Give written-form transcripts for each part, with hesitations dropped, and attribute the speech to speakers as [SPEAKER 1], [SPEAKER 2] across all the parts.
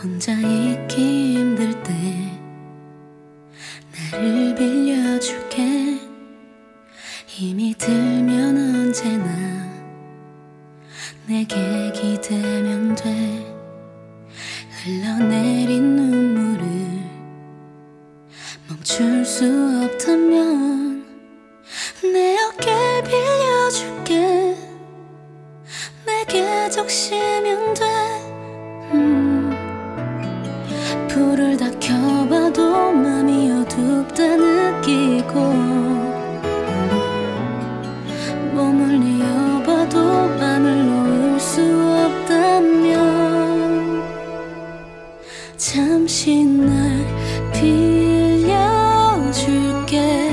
[SPEAKER 1] 혼자 있기 힘들 때 나를 빌려줄게. 힘이 들면 언제나 내게 기대면 돼. 흘러내린 눈물을 멈출 수 없다면 내 어깨 빌려줄게. 내게 적시면 돼. 불을 다 켜봐도 맘이 어둡다 느끼고 몸을 뉘어봐도 맘을 놓을 수 없다면 잠시 날 빌려줄게.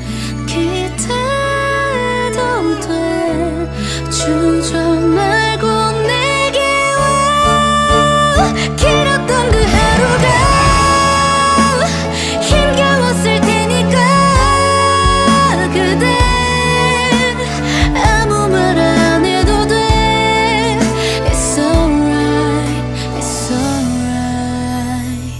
[SPEAKER 1] 기대도 돼. 주저 말고 내게 와. 길었던 그 하루가 힘겨웠을 테니까 그댄 아무 말 안 해도 돼. It's alright, it's alright.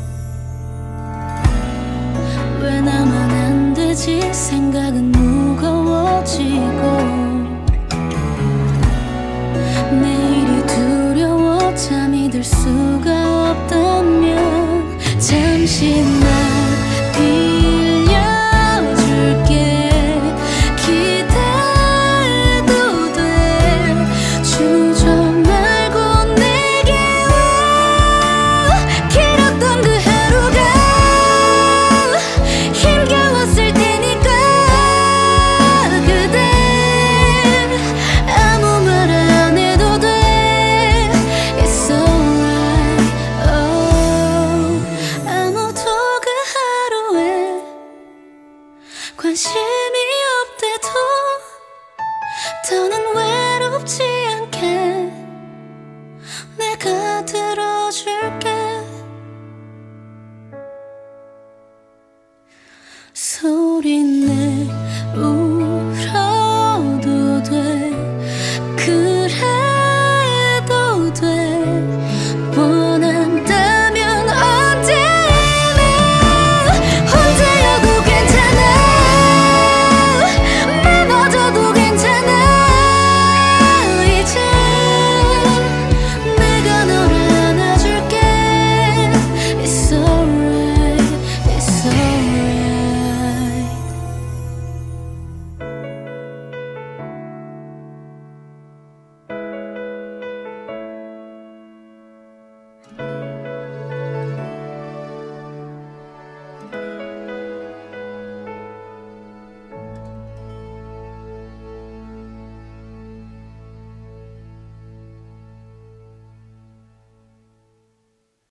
[SPEAKER 1] 왜 나만 안 되지? 생각은 무거워지고 내일이 두려워 잠이 들 수가 없다면 잠시 날